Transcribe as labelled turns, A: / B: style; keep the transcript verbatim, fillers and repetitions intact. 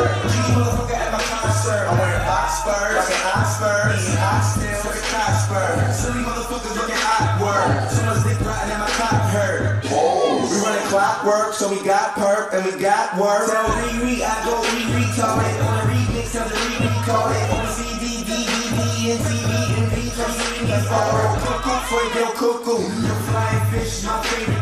A: G motherfucker at my concert. I'm wearing Oxford, rockin' Oxford. Me and Oxtail, looking Oxford. Silly motherfuckers looking awkward. Someone's dick riding and my cock hurt. We running clockwork, so we got perp and we got work. Tell Riri I go re-retarded. On a remix, tell the re-record it. On the C D, D, D, D, and T V, and V, tell me me, follow. Cuckoo, fuego, cuckoo. The flying fish, my favorite.